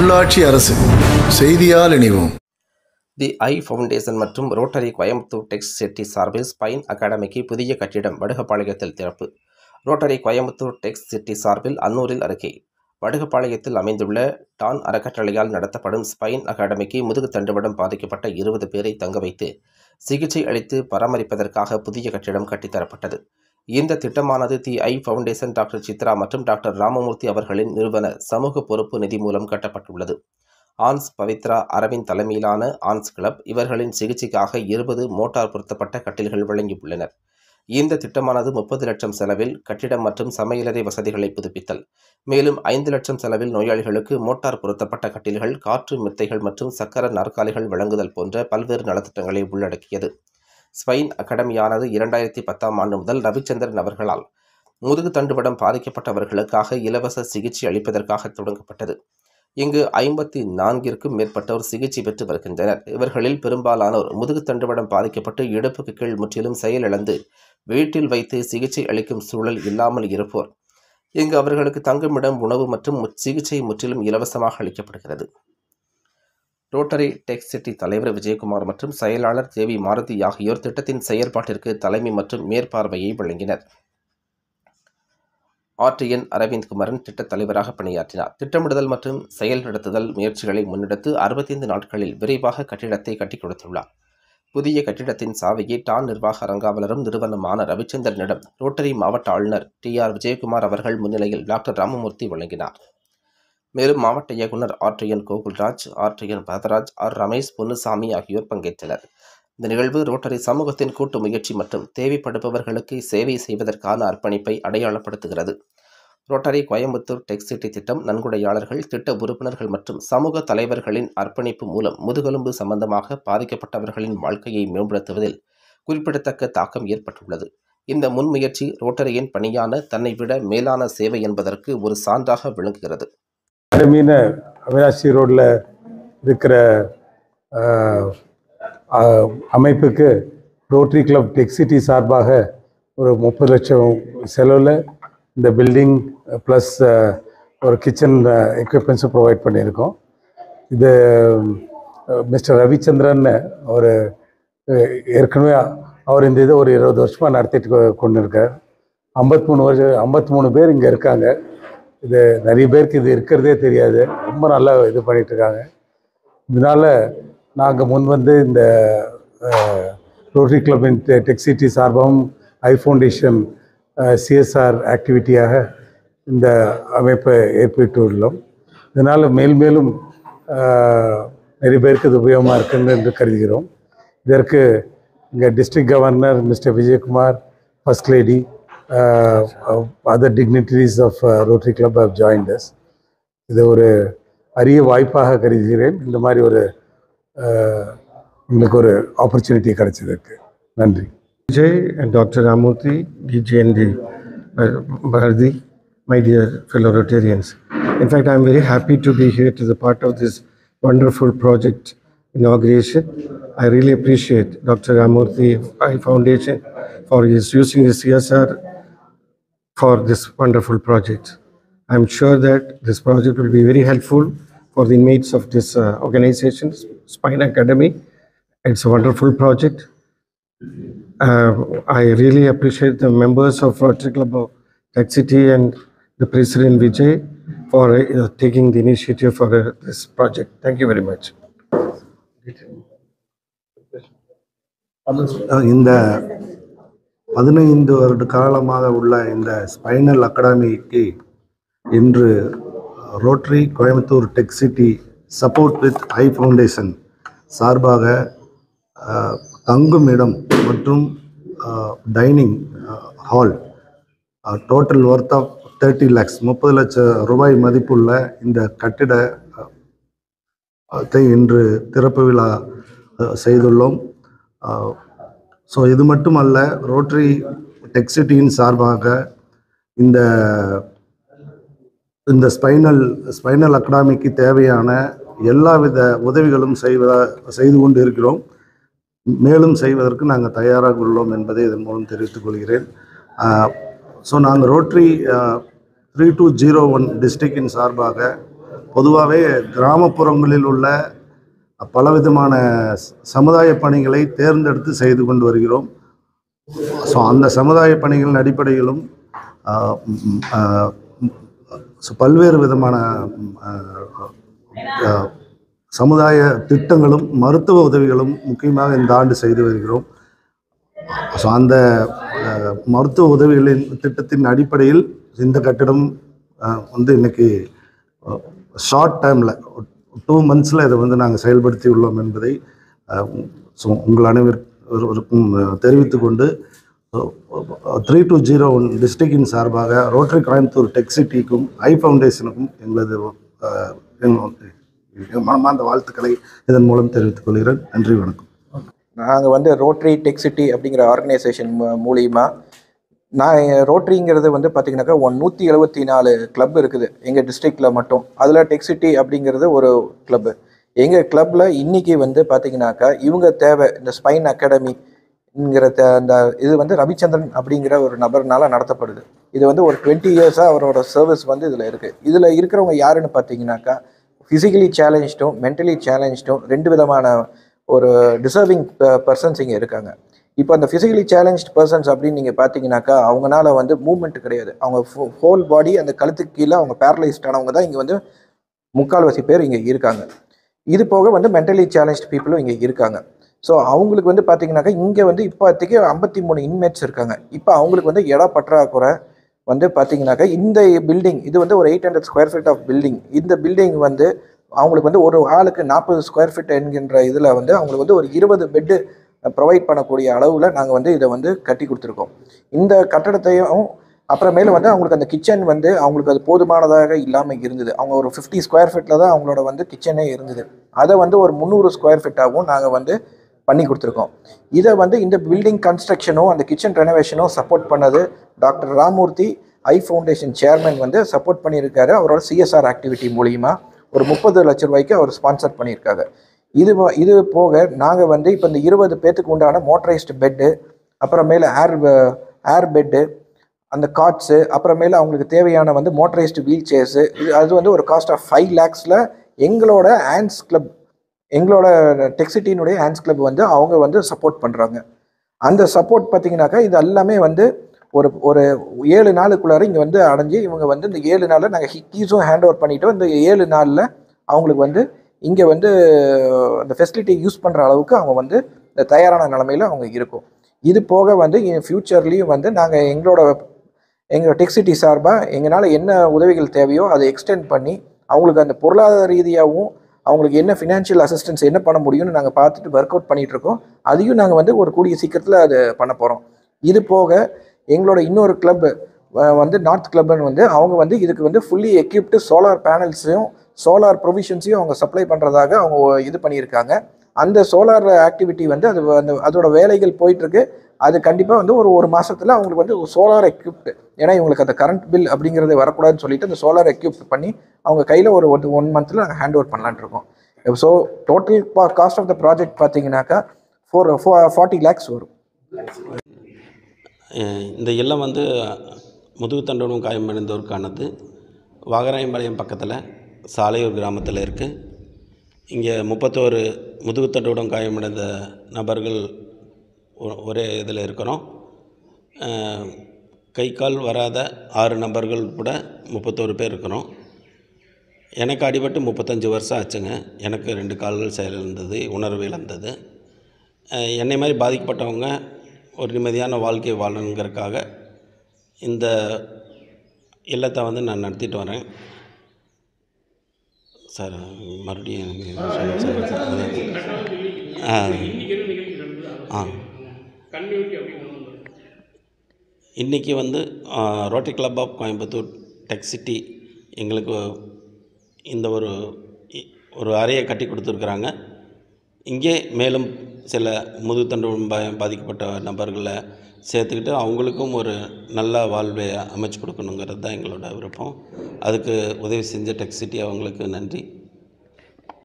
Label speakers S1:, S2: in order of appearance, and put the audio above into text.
S1: உள்ளாட்சி அரசு செய்தியால் இணைவோம்.
S2: தி ஐ ஃபவுண்டேஷன் மற்றும் ரோட்டரி கோயம்புத்தூர் டெக்ஸ் சிட்டி சார்பில் ஸ்பைன் அகாடமிக்கு புதிய கட்டிடம் வடுகப்பாளையத்தில் திறப்பு. ரோட்டரி கோயம்புத்தூர் டெக்ஸ் சிட்டி சார்பில் அன்னூரில் அருகே வடுகப்பாளையத்தில் அமைந்துள்ள டான் அறக்கட்டளையால் நடத்தப்படும் ஸ்பைன் அகாடமிக்கு முதுகு தண்டுவடம் பாதிக்கப்பட்ட 20 பேரை தங்க வைத்து சிகிச்சை அளித்து பராமரிப்பதற்காக புதிய கட்டிடம் கட்டித்தரப்பட்டது. இந்த திட்டமானது the Eye Foundation doctor Chitra மற்றும் டாக்டர் ராமமூர்த்தி அவர்களின் நிறுவன சமூக பொறுப்பு நிதி மூலம் கட்டப்பட்டுள்ளது. ஆன்ஸ் பவித்ரா அரவிந்த் தலைமையிலான ஆன்ஸ் கிளப் இவர்களின் சிகிச்சைக்காக 20 மோட்டார் பொருத்தப்பட்ட கட்டில்கள் வழங்கியுள்ளனர். இந்த திட்டமானது 30 லட்சம் செலவில் கட்டிடம் மற்றும் சமையலறை வசதிகளை புதுப்பித்தல், மேலும் 5 லட்சம் செலவில் நோயாளிகளுக்கு மோட்டார் பொருத்தப்பட்ட கட்டில்கள், காற்று மெத்தைகள் மற்றும் சக்கர நாற்காலிகள் வழங்குதல் போன்ற பல்வேறு நலத்திட்டங்களை உள்ளடக்கியது. ஸ்பைன் அகாடமியானது 2010ஆம் ஆண்டு முதல் ரவிச்சந்திரன் அவர்களால் முதுகு தண்டுவடம் பாதிக்கப்பட்டவர்களுக்காக இலவச சிகிச்சை அளிப்பதற்காக தொடங்கப்பட்டது. இங்கு 54க்கும் மேற்பட்டோர் சிகிச்சை பெற்று வருகின்றனர். இவர்களில் பெரும்பாலானோர் முதுகு தண்டுவடம் பாதிக்கப்பட்டு இடுப்புக்கு கீழ் முற்றிலும் செயலிழந்து வீட்டில் வைத்து சிகிச்சை அளிக்கும் சூழல் இல்லாமல் இருப்போர். இங்கு அவர்களுக்கு தங்குமிடம், உணவு மற்றும் சிகிச்சை முற்றிலும் இலவசமாக அளிக்கப்படுகிறது. ரோட்டரி டெக்ஸ் சிட்டி தலைவர் விஜயகுமார் மற்றும் செயலாளர் தேவி மாருதி ஆகியோர் திட்டத்தின் செயற்பாட்டிற்கு தலைமை மற்றும் மேற்பார்வையை வழங்கினர். ஆர்டிஎன் அரவிந்த் குமரன் திட்ட தலைவராக பணியாற்றினார். திட்டமிடுதல் மற்றும் செயல்படுத்துதல் முயற்சிகளை முன்னெடுத்து 65 நாட்களில் விரைவாக கட்டிடத்தை கட்டிக் கொடுத்துள்ளார். புதிய கட்டிடத்தின் சாவியை டான் நிர்வாக அரங்காவலரும் நிறுவனமான ரவிச்சந்திரனிடம் ரோட்டரி மாவட்ட ஆளுநர் TR விஜயகுமார் அவர்கள் முன்னிலையில் டாக்டர் ராமமூர்த்தி வழங்கினார். மேலும் மாவட்ட இயக்குனர் ஆர்டிஎன் கோகுல்ராஜ், ஆர்டிஎன் பரதராஜ், ரமேஷ் பொன்னுசாமி ஆகியோர் பங்கேற்றனர். இந்த நிகழ்வு ரோட்டரி சமூகத்தின் கூட்டு முயற்சி மற்றும் தேவைப்படுபவர்களுக்கு சேவை செய்வதற்கான அர்ப்பணிப்பை அடையாளப்படுத்துகிறது. ரோட்டரி கோயம்புத்தூர் டெக்ஸ் சிட்டி திட்டம் நன்கொடையாளர்கள், திட்ட உறுப்பினர்கள் மற்றும் சமூக தலைவர்களின் அர்ப்பணிப்பு மூலம் முதுகெலும்பு சம்பந்தமாக பாதிக்கப்பட்டவர்களின் வாழ்க்கையை மேம்படுத்துவதில் குறிப்பிடத்தக்க தாக்கம் ஏற்பட்டுள்ளது. இந்த முன்முயற்சி ரோட்டரியின் பணியான தன்னை விட மேலான சேவை என்பதற்கு ஒரு சான்றாக விளங்குகிறது.
S3: அவினாசி ரோடில் இருக்கிற அமைப்புக்கு ரோட்டரி கிளப் டெக்ஸ் சிட்டி சார்பாக ஒரு 30 லட்சம் செலவில் இந்த பில்டிங் ப்ளஸ் ஒரு கிச்சன் எக்யூப்மெண்ட்ஸும் ப்ரொவைட் பண்ணியிருக்கோம். இது மிஸ்டர் ரவிச்சந்திரன் ஒரு ஏற்கனவே அவர் இந்த இதை ஒரு 20 வருஷமாக நடத்திட்டு கொண்டு இருக்கார். 53 பேர் இங்கே இருக்காங்க. இது நிறைய பேருக்கு இது இருக்கிறதே தெரியாது. ரொம்ப நல்லா இது பண்ணிகிட்ருக்காங்க. இதனால் நாங்கள் முன் வந்து இந்த ரோட்டரி கிளப்பின் டெக்ஸ் சிட்டி சார்பாகவும் ஐ ஃபவுண்டேஷன் CSR ஆக்டிவிட்டியாக இந்த அமைப்பை ஏற்பட்டுள்ளோம். இதனால் மேலும் நிறைய பேருக்கு இது உபயோகமாக இருக்குன்னு என்று கருதுகிறோம். இதற்கு இங்கே district governor mister Vijayakumar, first lady, other dignitaries of Rotary Club have joined us. இது ஒரு அரிய வாய்ப்பாக கருதுகிறேன். இந்த மாதிரி ஒரு உங்களுக்கு ஒரு ஆப்பர்ச்சுனிட்டி கிடைச்சதற்கு நன்றி.
S4: Vijay and Dr. Ramurthy, DJ and Bhardi, my dear fellow Rotarians. In fact, I am very happy to be here to the part of this wonderful project inauguration. I really appreciate Dr. Ramurthy Foundation for his using the CSR for this wonderful project. I am sure that this project will be very helpful for the inmates of this organization, Spine Academy. It's a wonderful project. I really appreciate the members of Rotary Club of Tech City and the President Vijay for taking the initiative for this project. Thank you very much.
S5: இந்த 15 வருட காலமாக உள்ள இந்த spinal அகாடமிக்கு இன்று Rotary Coimbatore Tech City support with Eye Foundation சார்பாக தங்கும் இடம் மற்றும் dining hall total worth of 30 lakhs 30 லட்சம் ரூபாய் மதிப்புள்ள இந்த கட்டிடத்தை இன்று திறப்பு விழா செய்துள்ளோம். ஸோ இது மட்டுமல்ல, ரோட்டரி டெக் சிட்டியின் சார்பாக இந்த ஸ்பைனல் அகாடமிக்கு தேவையான எல்லாவித உதவிகளும் செய்து கொண்டு இருக்கிறோம். மேலும் செய்வதற்கு நாங்கள் தயாராக உள்ளோம் என்பதை இதன் மூலம் தெரிவித்துக் கொள்கிறேன். ஸோ நாங்கள் ரோட்டரி 3201 டிஸ்ட்ரிக்டின் சார்பாக பொதுவாகவே கிராமப்புறங்களில் உள்ள பலவிதமான சமுதாய பணிகளை தேர்ந்தெடுத்து செய்து கொண்டு வருகிறோம். ஸோ அந்த சமுதாய பணிகளின் அடிப்படையிலும் பல்வேறு விதமான சமுதாய திட்டங்களும் மருத்துவ உதவிகளும் முக்கியமாக இந்த ஆண்டு செய்து வருகிறோம். ஸோ அந்த மருத்துவ உதவிகளின் திட்டத்தின் அடிப்படையில் இந்த கட்டிடம் வந்து இன்னைக்கு ஷார்ட் டைமில் 2 months இதை வந்து நாங்கள் செயல்படுத்தி உள்ளோம் என்பதை உங்கள் அனைவருக்கும் தெரிவித்துக் கொண்டு 3201 டிஸ்ட்ரிக்டின் சார்பாக ரோட்டரி கோயம்புத்தூர் டெக் சிட்டிக்கும் ஐ ஃபவுண்டேஷனுக்கும் எங்களது மனமார்ந்த வாழ்த்துக்களை இதன் மூலம் தெரிவித்துக் கொள்கிறேன். நன்றி, வணக்கம்.
S6: நாங்கள் வந்து ரோட்டரி டெக் சிட்டி அப்படிங்கிற ஆர்கனைசேஷன் மூலிமா ரோட்டரிங்கிறது வந்து பார்த்திங்கனாக்கா 174 கிளப் இருக்குது எங்கள் டிஸ்ட்ரிக்டில் மட்டும். அதில் டெக் சிட்டி அப்படிங்கிறது ஒரு கிளப்பு. எங்கள் கிளப்பில் இன்றைக்கி வந்து பார்த்திங்கனாக்கா இவங்க தேவை இந்த ஸ்பைன் அகாடமிங்கிற அந்த இது வந்து ரவிச்சந்திரன் அப்படிங்கிற ஒரு நபர்னால் நடத்தப்படுது. இது வந்து ஒரு 20 years அவரோட சர்வீஸ் வந்து இதில் இருக்குது. இதில் இருக்கிறவங்க யாருன்னு பார்த்தீங்கன்னாக்கா ஃபிசிக்கலி சேலஞ்சும் மென்டலி சேலஞ்சும் 2 விதமான ஒரு டிசர்விங் பர்சன்ஸ் இங்கே இருக்காங்க. இப்போ அந்த ஃபிசிக்கலி சேலஞ்ச் பர்சன்ஸ் அப்படின்னு நீங்கள் பார்த்தீங்கன்னாக்கா அவங்களால வந்து மூவ்மெண்ட் கிடையாது. அவங்க ஹோல் பாடி அந்த கழுத்துக்கு கீழே அவங்க பேரலைஸ்டானவங்க தான் இங்கே வந்து முக்கால்வாசி பேர் இங்கே இருக்காங்க. இது போக வந்து மென்டலி சேலஞ்ச் பீப்புளும் இங்கே இருக்காங்க. ஸோ அவங்களுக்கு வந்து பார்த்தீங்கன்னாக்கா இங்கே வந்து இப்போதைக்கு 53 இன்மேட்ஸ் இருக்காங்க. இப்போ அவங்களுக்கு வந்து இட பற்றாக்குறை வந்து பார்த்தீங்கன்னாக்கா இந்த பில்டிங் இது வந்து ஒரு 800 ஸ்கொயர் ஃபீட் ஆஃப் பில்டிங். இந்த பில்டிங் வந்து அவங்களுக்கு வந்து ஒரு ஆளுக்கு 40 ஸ்கொயர் ஃபீட் என்கின்ற இதில் வந்து அவங்களுக்கு வந்து ஒரு 20 பெட்டு ப்ரொவைட் பண்ணக்கூடிய அளவில் நாங்கள் வந்து இதை வந்து கட்டி கொடுத்துருக்கோம். இந்த கட்டடத்தையும் அப்புறமேல வந்து அவங்களுக்கு அந்த கிச்சன் வந்து அவங்களுக்கு அது போதுமானதாக இல்லாமல் இருந்தது. அவங்க ஒரு 50 ஸ்கொயர் ஃபீட்டில் தான் அவங்களோட வந்து கிச்சனே இருந்தது. அதை வந்து ஒரு 300 ஸ்கொயர் ஃபீட்டாகவும் நாங்கள் வந்து பண்ணி கொடுத்துருக்கோம். இதை வந்து இந்த பில்டிங் கன்ஸ்ட்ரக்ஷனும் அந்த கிச்சன் ரெனோவேஷனும் சப்போர்ட் பண்ணது doctor Ramurthy Eye Foundation chairman வந்து சப்போர்ட் பண்ணியிருக்காரு. அவரோட CSR ஆக்டிவிட்டி மூலிமா ஒரு 30 லட்ச ரூபாய்க்கு அவர் ஸ்பான்சர் பண்ணியிருக்காங்க. இது போக நாங்கள் வந்து இப்போ இந்த 20 பேத்துக்கு உண்டான மோட்டரைஸ்டு பெட்டு, அப்புறமேல ஏர் பெட்டு, அந்த காட்ஸு, அப்புறமேல அவங்களுக்கு தேவையான வந்து மோட்டரைஸ்டு வீல் சேர்ஸு, அது வந்து ஒரு காஸ்ட் ஆஃப் 5 lakhsல எங்களோட ஹேண்ட்ஸ் கிளப், எங்களோட டெக்சிட்டினுடைய ஹேண்ட்ஸ் கிளப் வந்து அவங்க வந்து சப்போர்ட் பண்ணுறாங்க. அந்த சப்போர்ட் பார்த்திங்கனாக்கா இது எல்லாமே வந்து ஒரு 7 நாளுக்குள்ளார இங்கே வந்து அடைஞ்சு இவங்க வந்து இந்த 7 நாளில் நாங்கள் கீஸும் ஹேண்ட் ஓவர் பண்ணிவிட்டோம். இந்த 7 நாளில் அவங்களுக்கு வந்து இங்கே வந்து அந்த ஃபெசிலிட்டி யூஸ் பண்ணுற அளவுக்கு அவங்க வந்து இந்த தயாரான நிலமையில் அவங்க இருக்கும். இது போக வந்து ஃப்யூச்சர்லேயும் வந்து நாங்கள் எங்களோட டெக் சிட்டி சார்பாக எங்களால் என்ன உதவிகள் தேவையோ அதை எக்ஸ்டெண்ட் பண்ணி அவங்களுக்கு அந்த பொருளாதார ரீதியாகவும் அவங்களுக்கு என்ன ஃபினான்ஷியல் அசிஸ்டன்ஸ் என்ன பண்ண முடியும்னு நாங்கள் பார்த்துட்டு ஒர்க் அவுட் பண்ணிகிட்ருக்கோம். அதையும் நாங்கள் வந்து ஒரு கூடிய சீக்கிரத்தில் அது பண்ண போகிறோம். இது போக எங்களோட இன்னொரு கிளப் வந்து நார்த் கிளப்னு வந்து அவங்க வந்து இதுக்கு வந்து ஃபுல்லி எக்யூப்டு சோலார் பேனல்ஸையும் சோலார் ப்ரொவிஷன்ஸையும் அவங்க சப்ளை பண்ணுறதாக அவங்க இது பண்ணியிருக்காங்க. அந்த சோலார் ஆக்டிவிட்டி வந்து அதோட வேலைகள் போயிட்டுருக்கு. அது கண்டிப்பாக வந்து ஒரு மாதத்தில் அவங்களுக்கு வந்து சோலார் எக்யூப்டு, ஏன்னா இவங்களுக்கு அந்த கரண்ட் பில் அப்படிங்கிறது வரக்கூடாதுன்னு சொல்லிட்டு அந்த சோலார் எக்யூப்ட் பண்ணி அவங்க கையில் ஒரு 1 monthல் நாங்கள் ஹேண்ட் ஓவர் பண்ணலான் இருக்கோம். So total cost of the project பார்த்தீங்கன்னாக்கா 40 lakhs வரும்.
S7: இந்த இல்லம் வந்து முதுகுத்தண்டனும் காயமடைந்தோருக்கானது. வாகராயம்பாளையம் பக்கத்தில் சாலையூர் கிராமத்தில் இருக்குது. இங்கே 31 முதுகுத்தண்டோடும் காயமடைந்த நபர்கள் ஒரே இதில் இருக்கிறோம். கை கால் வராத 6 நபர்கள் கூட 31 பேர் இருக்கிறோம். எனக்கு அடிபட்டு 35 வருஷம் ஆச்சுங்க. எனக்கு 2 கால்கள் செயலிழந்தது, உணர்வு இழந்தது. என்னை மாதிரி பாதிக்கப்பட்டவங்க ஒரு நிம்மதியான வாழ்க்கையை வாழணுங்கிறதுக்காக இந்த இல்லத்தை வந்து நான் நடத்திட்டு வரேன் சார். மறுபடியும் இன்றைக்கி வந்து Rotary Club of Coimbatore Tech City எங்களுக்கு இந்த ஒரு அறையை கட்டி கொடுத்துருக்குறாங்க. இங்கே மேலும் சில முதுகுத்தண்டு பாதிக்கப்பட்ட நபர்களை சேர்த்துக்கிட்டு அவங்களுக்கும் ஒரு நல்ல வாழ்வை அமைச்சு கொடுக்கணுங்கிறது தான் எங்களோட விருப்பம். அதுக்கு உதவி செஞ்ச டெக் சிட்டி அவங்களுக்கு நன்றி.